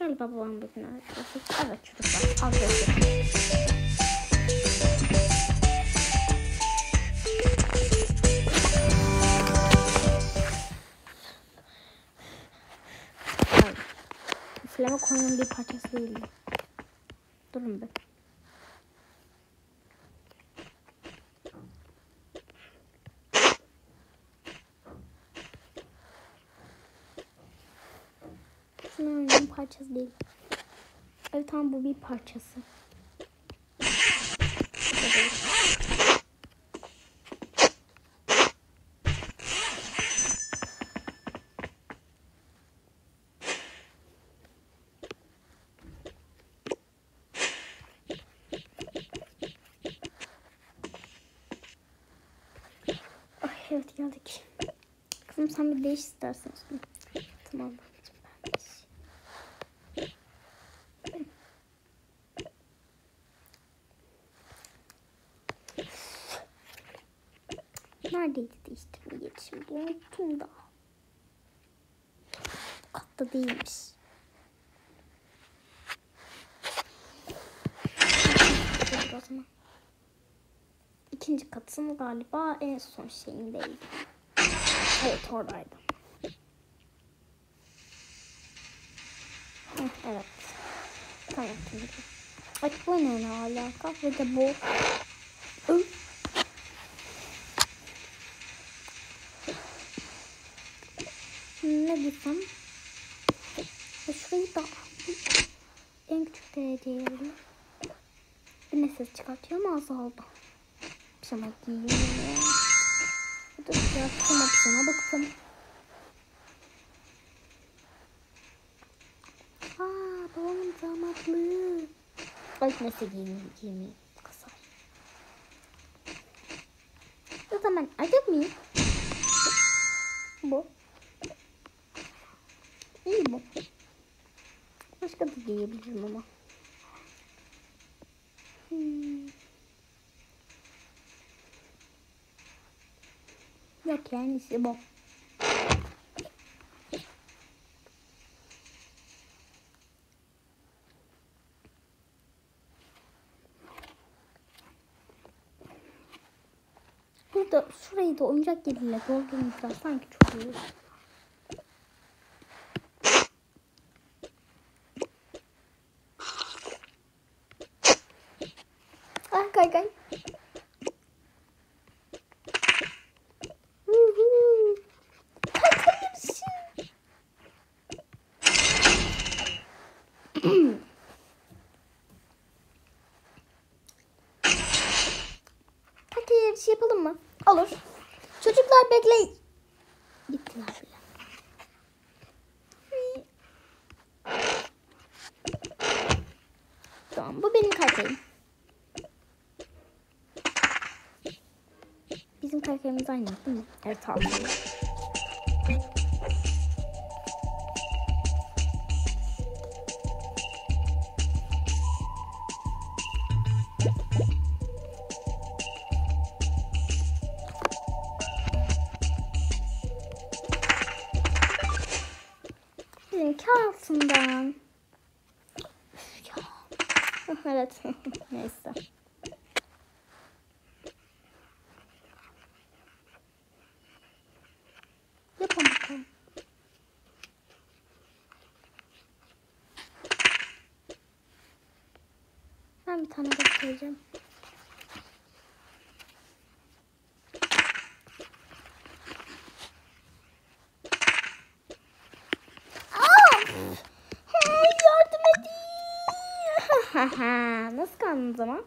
Galiba babam bugün öğretecek. Evet çocuklar. Aferin. Flame konunun bir parçası değil. Durun bir. Şunun parçası değil. Evet tamam, bu bir parçası. Ay evet geldik. Kızım sen bir değiş istersen. Tamam. Neredeydi değiştirme yeri şimdi? Unuttum da. Katta değilmiş. O zaman. İkinci katın galiba en son şeyindeydi. Evet oradaydı. Evet. Tamam. Bak bu ne alaka? Ve de bu. Ne diyeceğim? Şurayı da en küçük dereceye alayım. Bir ses çıkartıyor ama azaldı. Pijama giyeyim. Bu da pijama baktım. Babamın damatlığı. Bak nasıl giyeyim. Kısar. O zaman acaba mıyım? Bu. İyi bu. Başka da giyebilirim ama. Yok yani işte bu. Burada şurayı da oyuncak yeriyle doldurmuşlar. Sanki çok iyi. Kay. Hadi bir şey yapalım mı? Olur. Çocuklar bekleyin. Gittiler bile. Tamam, bu benim kaykayım. Bizim kaykayımız aynı değil mi? Evet abi. Bizimki altından. Evet. Neyse. Yapalım bakalım. Ben bir tane göstereceğim. Yardım edin. Nasıl kaldın o zaman?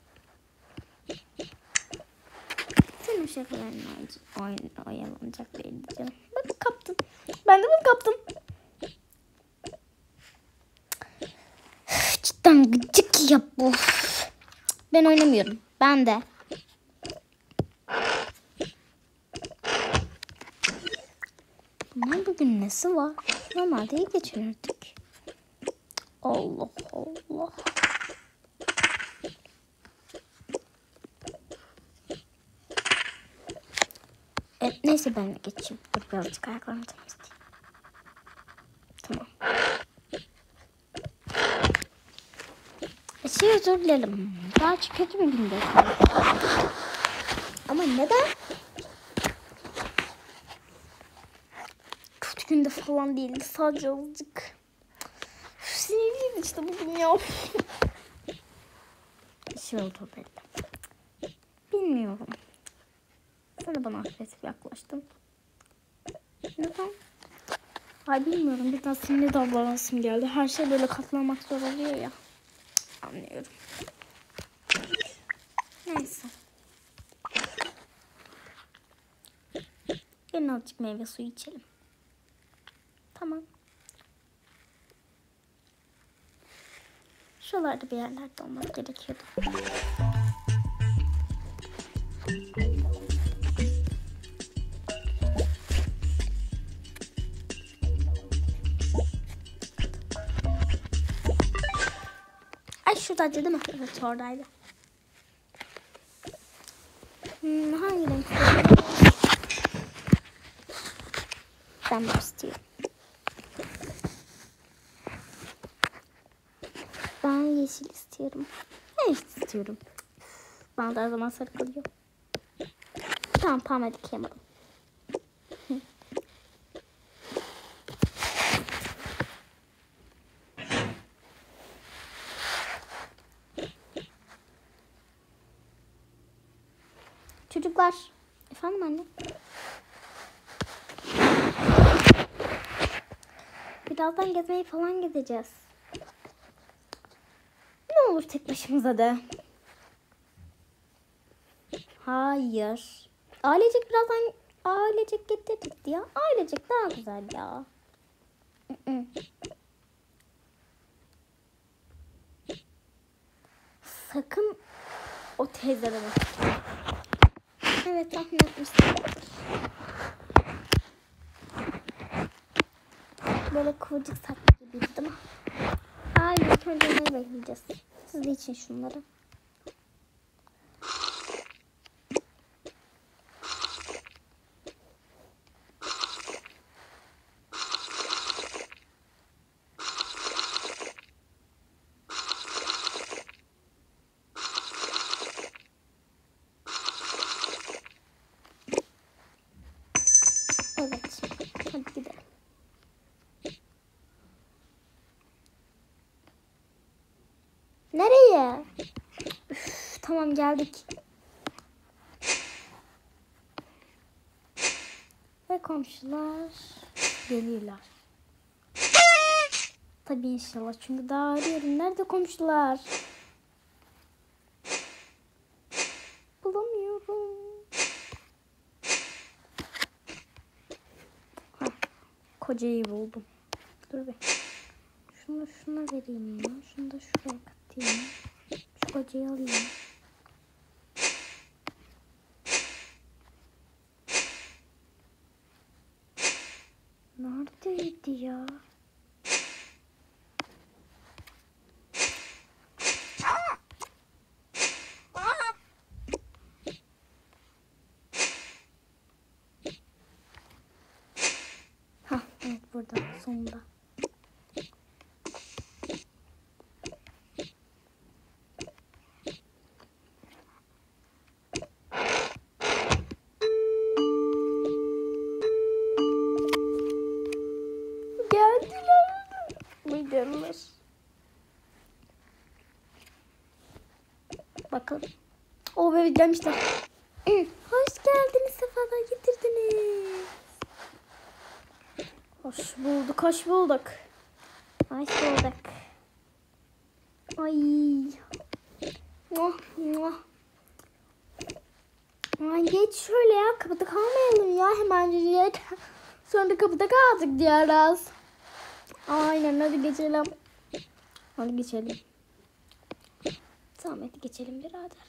Senin şakalarına oyalanacak değildi canım. Bak kaptın. Ben de bunu kaptım. Cidden gıcık ya bu. Ben oynamıyorum. Ben de. Bunlar bugün nesi var? Normalde iyi geçinirdik. Allah Allah. Neyse ben de geçeyim. Dur birazcık ayaklarımı temizleyeyim. Tamam. şey özür dilerim. Daha kötü bir günde. Ama neden? Kötü günde falan değildi. Sadece azıcık. Sinirliydi işte bugün ya. Şey oldu belli. Bilmiyorum. Sen de bana agresif yaklaştın. Neden? Ay bilmiyorum. Biraz sinirli davranasım geldi. Her şey böyle katlanmak zor oluyor ya. Anlıyorum. Neyse. Gelin azıcık meyve suyu içelim. Tamam. Şuralarda bir yerlerde olması gerekiyordu. Ay şuradaydı değil mi? Evet oradaydı. Hangi renk istiyorum? Ben de istiyorum. Ben yeşil istiyorum. Evet istiyorum. Bana da her zaman sarı kalıyor. Tamam hadi Kemal. Çocuklar. Efendim anne? Birazdan gezmeyi falan gideceğiz. Ne olur tek başımıza de. Hayır. Ailecek getirdik ya. Ailecek daha güzel ya. Sakın o teyzelere. Evet tahmin etmiştim. Böyle kıvırcık saklı gibiydi değil mi? Hayır ilk önce neyi bekleyeceğiz? Siz de için şunları. Evet. Hadi gidelim. Nereye? Üf, tamam geldik. Ve komşular geliyorlar. Tabii inşallah çünkü daha arıyorum. Nerede komşular? Bulamıyorum. Kocayı buldum. Dur be. Şuna vereyim ya. Şunu da şuraya katayım. Şu kocayı alayım. Neredeydi ya? Hah evet burada sonunda. Geldiler. Bakın. O bebek gelmişler. Hoş geldiniz. Sefalar getirdiniz. Hoş bulduk. Hoş bulduk. Ay. Ay geç şöyle ya. Kapıda kalmayalım ya. Hemencik. Sonra kapıda kaldık diyoruz. Aynen hadi geçelim. Tamam hadi geçelim birader.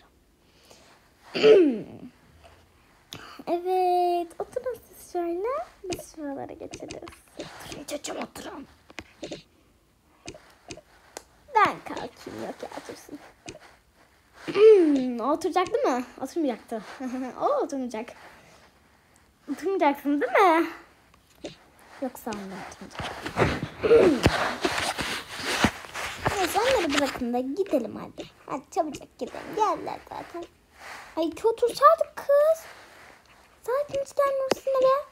Evet oturun siz şöyle. Biz şuralara geçeriz. Oturun çocuğum oturun. Ben kalkayım yok ya otursun. Oturacak değil mi? Oturmayacaktı. O oturmayacak. Oturmayacaksın değil mi? Yoksa anne oturmayacak. Neyse onları bırak. aslında. Gidelim hadi. Hadi çabucak gidelim. Geldiler zaten. Ay ki otursaydık kız. Zaten hiç gelmiyorsun be.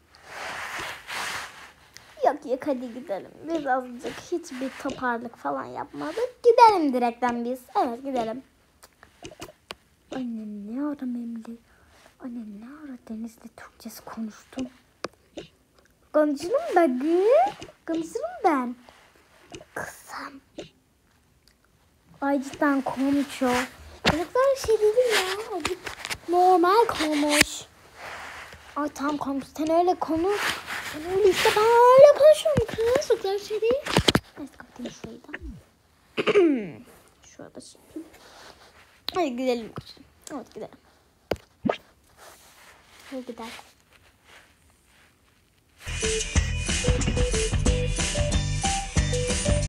Yok hadi gidelim. Biz azıcık hiçbir toparlık falan yapmadık. Gidelim direkten biz. Evet gidelim. Anne ne ara Memli? Anne ne ara Deniz'le Türkçesi konuştum? Konuşurum ben. Konuşurum ben. Kızım. Ay cidden konuşuyor. Çocuklar şey değil ya. Azıcık normal konuş. Ay tamam konuş. Sen öyle konuş. Sen öyle işte ben öyle konuşuyorum kız. Çocuklar şey değil. Neyse kapatayım şurayı da. Şurada şimdi. Hadi gidelim. Evet gidelim. Hadi gidelim.